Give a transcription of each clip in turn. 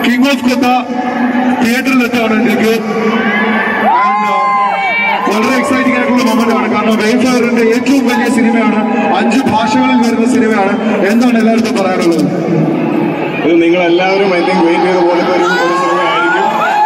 King of കൊത്ത തിയേറ്ററിലെത്താണ് എനിക്ക്. വളരെ exciting ആയിട്ടുള്ള മൊമെന്റ് ആണ്. കാരണം വെയ്ഫയറിന്റെ ഏറ്റവും വലിയ സിനിമയാണ്, 5 ഭാഷകളിൽ വരുന്ന സിനിമയാണ്. എന്താണ് എല്ലാവർക്കും പറയാനുള്ളത്? ഇത് നിങ്ങൾ എല്ലാവരും ഐ തിങ്ക് വെയിറ്റ് ചെയ്ത പോലത്തെ ഒരു സിനിമയായിരിക്കും.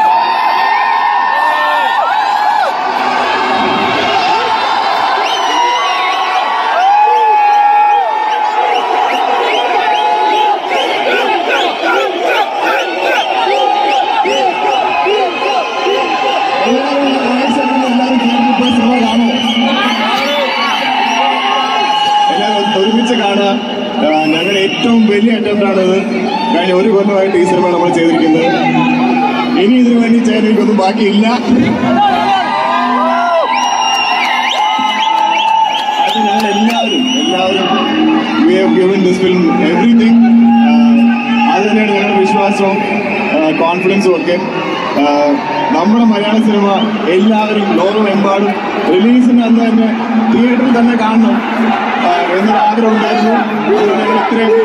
ഒരുമിച്ച് കാണാൻ ഞങ്ങളുടെ ഏറ്റവും വലിയ അറ്റംപ്റ്റ് ആണിത്. കഴിഞ്ഞ 1 കൊല്ലമായിട്ട് ഈ സിനിമ നമ്മൾ ചെയ്തിരിക്കുന്നത്. ഇനി ഇതിനു വേണ്ടി ചെയ്യാൻ എനിക്കൊന്നും ബാക്കിയില്ല. അത് ഞങ്ങൾ എല്ലാവരും we have given this film everything. അത് തന്നെയാണ് ഞങ്ങളുടെ വിശ്വാസവും കോൺഫിഡൻസും ഒക്കെ. നമ്മുടെ മലയാള സിനിമ എല്ലാവരും ലോകമെമ്പാടും റിലീസിന് അന്ന് തന്നെ തിയേറ്ററിൽ തന്നെ കാണണം എന്നൊരു ആഗ്രഹം ഉണ്ടായിരുന്നു. ഇത്രയും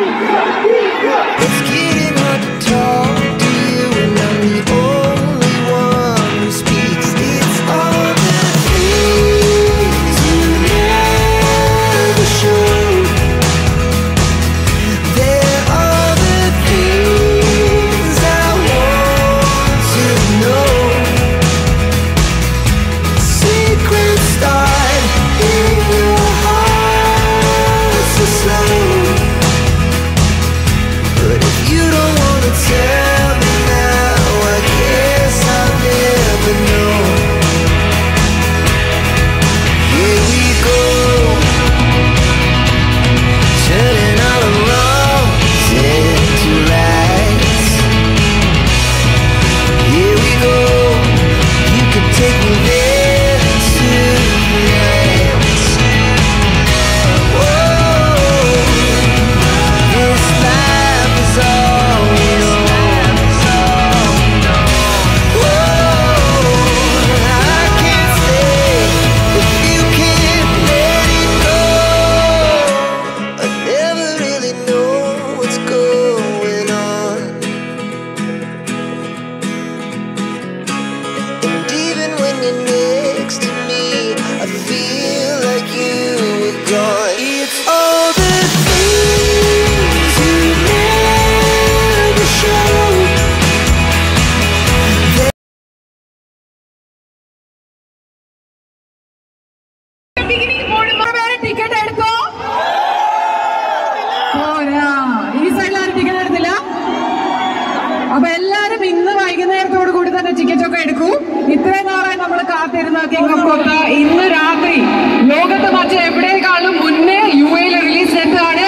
അപ്പൊ എല്ലാരും ഇന്ന് വൈകുന്നേരത്തോടു കൂടി തന്നെ ടിക്കറ്റ് ഒക്കെ എടുക്കൂ. ഇത്രയും നാളായി നമ്മൾ കാത്തിരുന്ന കിങ് ഓഫ് കൊത്ത ഇന്ന് രാത്രി ലോകത്ത് മറ്റെവിടേക്കാളും മുന്നേ UAE റിലീസ് എത്തുകയാണ്.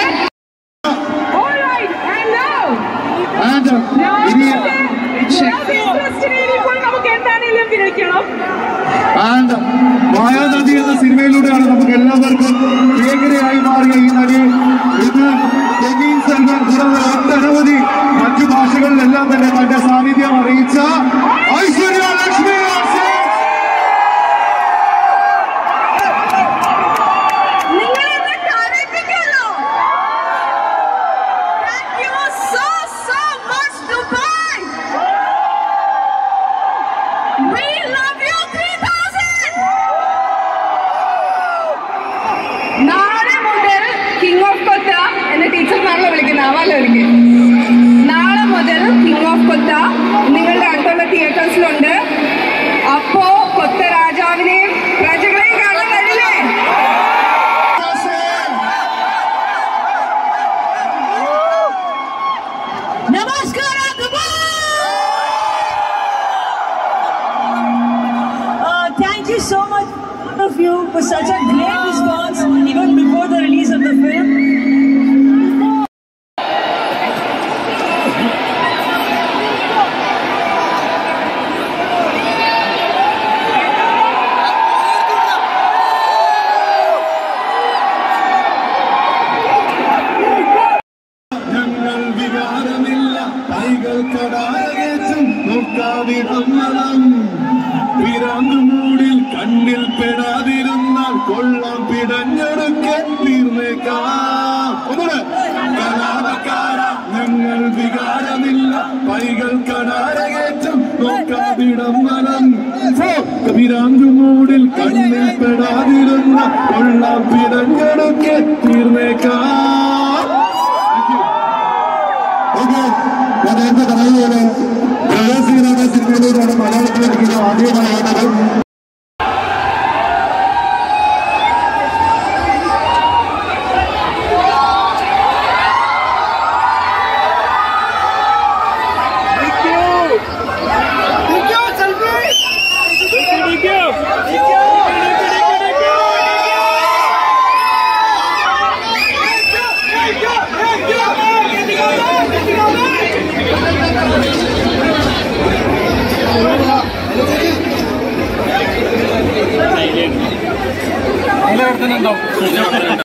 നമുക്ക് എന്താണെങ്കിലും വിളിക്കണം. മായാനദി എന്ന സിനിമയിലൂടെയാണ് നമുക്ക് എല്ലാവർക്കും പ്രിയങ്കരയായി മാറിയ ഈ നടി ഇന്ന് സൽമാൻ കൂടാതെ ഒട്ടനവധി മറ്റു ഭാഷകളിലെല്ലാം തന്നെ തന്റെ സാന്നിധ്യം അറിയിച്ച ഐശ്വര്യ ലക്ഷ്മി. നാളെ മുതൽ കിങ് ഓഫ് കൊത്ത എന്ന ടീച്ചർമാരെ വിളിക്കുന്ന ആവാലൊരുക്കി. നാളെ മുതൽ കിങ് ഓഫ് കൊത്ത നിങ്ങളുടെ അടുത്തുള്ള തിയേറ്റേഴ്സിലുണ്ട്. അപ്പോ കൊത്ത രാജാവിനെയും പ്രജകളെയും കാണാൻ കഴിയില്ലേ? നമസ്കാരം. Thank you so much of you for such a great response even before the release of the film. പിറന്നുമൂടിൽ കണ്ണിൽ പെടാതിരുന്നാൽ കൊള്ളാം പിടഞ്ഞെടുക്കെ തീർന്നേക്കാം. കലാപക്കാര ഞങ്ങൾ വികാരമില്ല, പൈകൾ കടാരകേറ്റം നോക്കാതിടം വനം കവിരാഞ്ചു മൂടിൽ കണ്ണിൽ പെടാതിരുന്ന കൊള്ളാപ്പിടങ്ങളൊക്കെ തീർന്നേക്കാം. ഞാൻ നേരത്തെ പറഞ്ഞതുപോലെ പ്രവാസികളാണ് സിനിമയിലൂടെയാണ് മലയാളത്തിലേക്ക് ആദ്യമായത്. നിലനിർത്തുന്നുണ്ടോ?